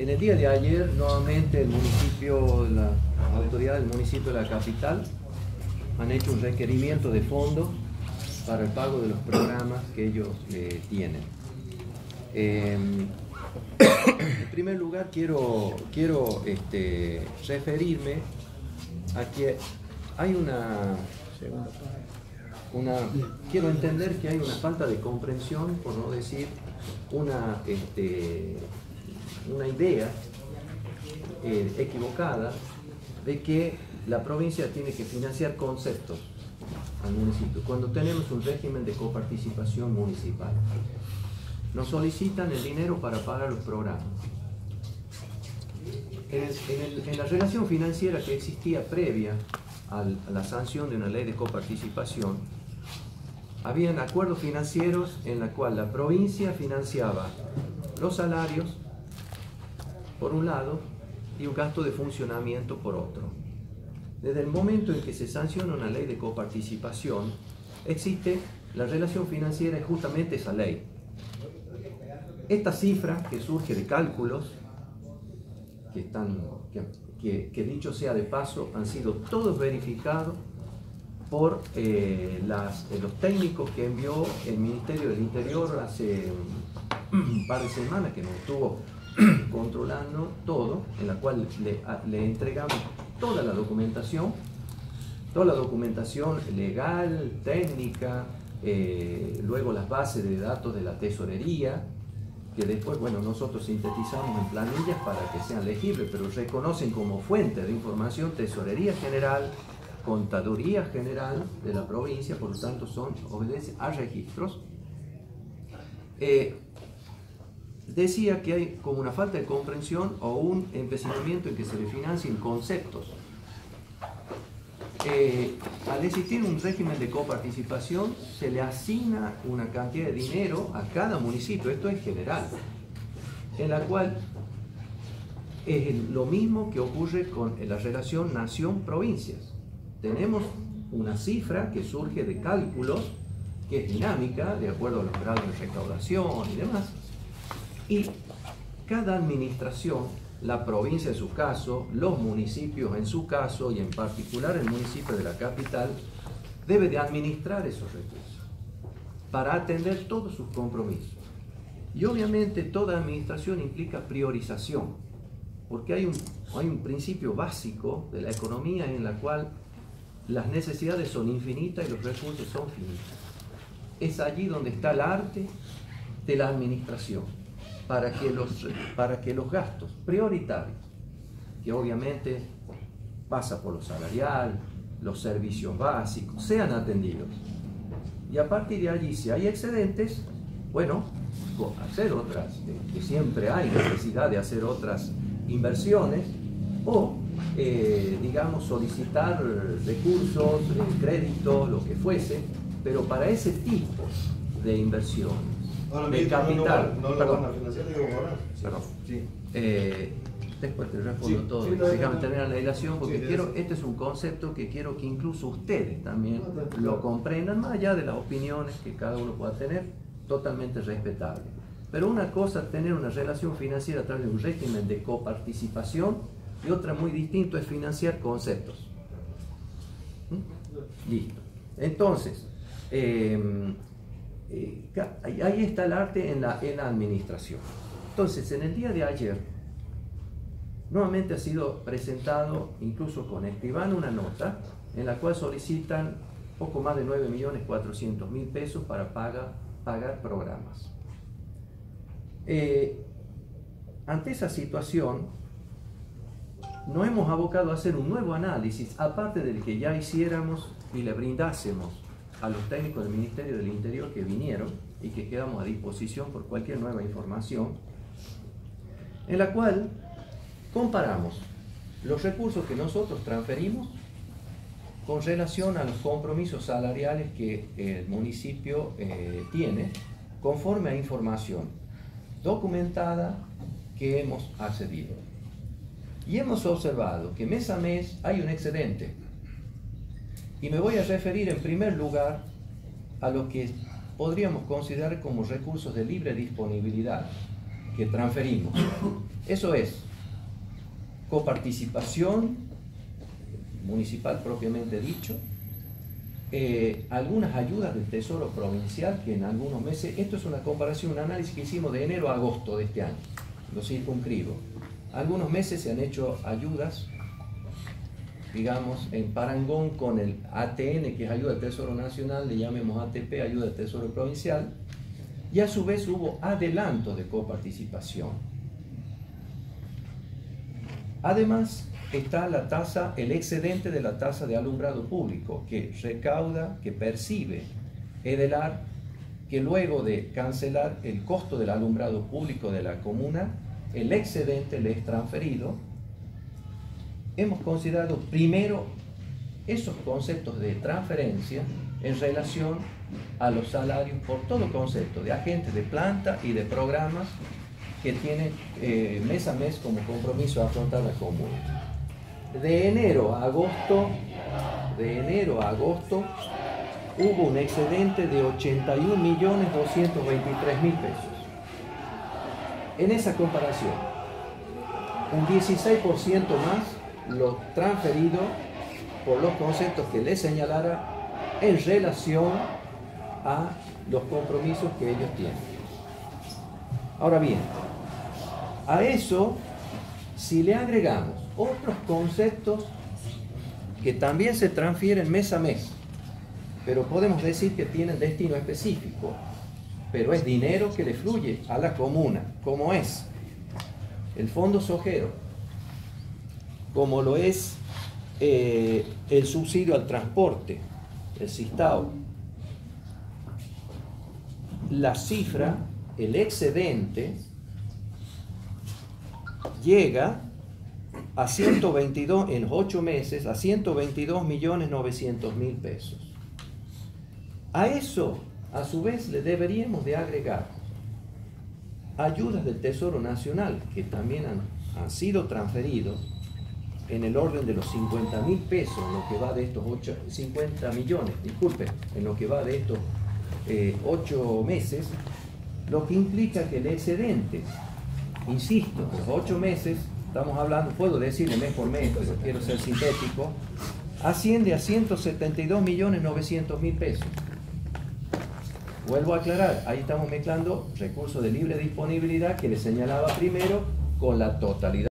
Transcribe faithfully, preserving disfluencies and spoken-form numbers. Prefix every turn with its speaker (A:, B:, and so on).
A: en el día de ayer, nuevamente el municipio, la autoridad del municipio de la capital han hecho un requerimiento de fondo para el pago de los programas que ellos eh, tienen. Eh, en primer lugar, quiero, quiero este, referirme a que hay una, una... Quiero entender que hay una falta de comprensión, por no decir una, este, una idea eh, equivocada de que la provincia tiene que financiar conceptos al municipio, cuando tenemos un régimen de coparticipación municipal. Nos solicitan el dinero para pagar los programas. En, el, en, el, en la relación financiera que existía previa al, a la sanción de una ley de coparticipación, habían acuerdos financieros en la cual la provincia financiaba los salarios por un lado y un gasto de funcionamiento por otro. Desde el momento en que se sanciona una ley de coparticipación, existe la relación financiera y justamente esa ley. Esta cifra que surge de cálculos, que, están, que, que, que dicho sea de paso, han sido todos verificados por eh, las, eh, los técnicos que envió el Ministerio del Interior hace un par de semanas, que nos estuvo controlando todo, en la cual le, le entregamos toda la documentación, toda la documentación legal, técnica, eh, luego las bases de datos de la tesorería, que después, bueno, nosotros sintetizamos en planillas para que sean legibles, pero reconocen como fuente de información Tesorería General, Contaduría General de la provincia, por lo tanto son, obedecen a registros. Eh, decía que hay como una falta de comprensión o un empecinamiento en que se le financien conceptos. Eh, al existir un régimen de coparticipación, se le asigna una cantidad de dinero a cada municipio, esto es general, en la cual es lo mismo que ocurre con la relación nación-provincias. Tenemos una cifra que surge de cálculos, que es dinámica, de acuerdo a los grados de recaudación y demás, y cada administración, la provincia en su caso, los municipios en su caso, y en particular el municipio de la capital, debe de administrar esos recursos para atender todos sus compromisos. Y obviamente toda administración implica priorización, porque hay un, hay un principio básico de la economía en la cual las necesidades son infinitas y los recursos son finitos. Es allí donde está el arte de la administración, para que los, para que los gastos prioritarios, que obviamente pasa por lo salarial, los servicios básicos, sean atendidos. Y a partir de allí, si hay excedentes, bueno, hacer otras, que siempre hay necesidad de hacer otras inversiones, o, eh, digamos, solicitar recursos, eh, créditos, lo que fuese, pero para ese tipo de inversiones.
B: Ahora,
A: de capital,
B: no, no, no
A: perdón,
B: lo van a financiar, digo, ahora.
A: perdón.
B: Sí.
A: Eh, después te respondo
B: Sí,
A: todo.
B: sí, no,
A: Déjame
B: no,
A: terminar la dilación porque
B: sí,
A: quiero,
B: es.
A: este es un concepto que quiero que incluso ustedes también
B: No, no, no.
A: lo comprendan, más allá de las opiniones que cada uno pueda tener, totalmente respetable. Pero una cosa es tener una relación financiera a través de un régimen de coparticipación y otra muy distinto es financiar conceptos. ¿Mm? Listo. Entonces, eh, eh, ahí está el arte en la, en la administración. Entonces, en el día de ayer, nuevamente ha sido presentado, incluso con escribano, una nota en la cual solicitan poco más de nueve millones cuatrocientos mil pesos para paga, pagar programas. Eh, ante esa situación, nos hemos abocado a hacer un nuevo análisis, aparte del que ya hiciéramos y le brindásemos a los técnicos del Ministerio del Interior que vinieron y que quedamos a disposición por cualquier nueva información, en la cual comparamos los recursos que nosotros transferimos con relación a los compromisos salariales que el municipio eh, tiene, conforme a información documentada que hemos accedido. Y hemos observado que mes a mes hay un excedente. Y me voy a referir en primer lugar a lo que podríamos considerar como recursos de libre disponibilidad, que transferimos. Eso es coparticipación municipal propiamente dicho, eh, algunas ayudas del Tesoro Provincial que en algunos meses, esto es una comparación, un análisis que hicimos de enero a agosto de este año, lo circunscribo. Algunos meses se han hecho ayudas, digamos, en parangón con el A T N, que es ayuda del Tesoro Nacional, le llamemos A T P, ayuda del Tesoro Provincial, y a su vez hubo adelantos de coparticipación. Además, está la tasa, el excedente de la tasa de alumbrado público, que recauda, que percibe Edelar, que luego de cancelar el costo del alumbrado público de la comuna, el excedente le es transferido. Hemos considerado primero esos conceptos de transferencia en relación a los salarios por todo concepto de agentes de planta y de programas que tienen eh, mes a mes como compromiso a afrontar la comuna. De enero a agosto, de enero a agosto hubo un excedente de ochenta y un millones doscientos veintitrés mil pesos. En esa comparación, un dieciséis por ciento más lo transferido por los conceptos que les señalara en relación a los compromisos que ellos tienen. Ahora bien, a eso, si le agregamos otros conceptos que también se transfieren mes a mes, pero podemos decir que tienen destino específico, pero es dinero que le fluye a la comuna, como es el Fondo Sojero, como lo es eh, el subsidio al transporte, el SISTAO. La cifra, el excedente, llega a ciento veintidós, en los ocho meses, a ciento veintidós millones novecientos mil pesos. A eso, a su vez, le deberíamos de agregar ayudas del Tesoro Nacional, que también han, han sido transferidos en el orden de los cincuenta mil pesos, en lo que va de estos ocho, cincuenta millones, disculpen, en lo que va de estos eh, ocho meses, lo que implica que el excedente, insisto, los ocho meses, estamos hablando, puedo decirle mes por mes, pero quiero ser sintético, asciende a ciento setenta y dos millones novecientos mil pesos. Vuelvo a aclarar, ahí estamos mezclando recursos de libre disponibilidad que le señalaba primero con la totalidad.